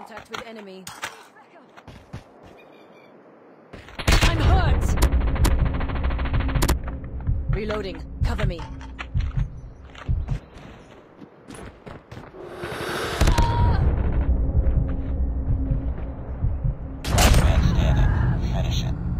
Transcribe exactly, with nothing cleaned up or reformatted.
Contact with enemy. I'm hurt! Reloading. Cover me. Last man standing. Finish it.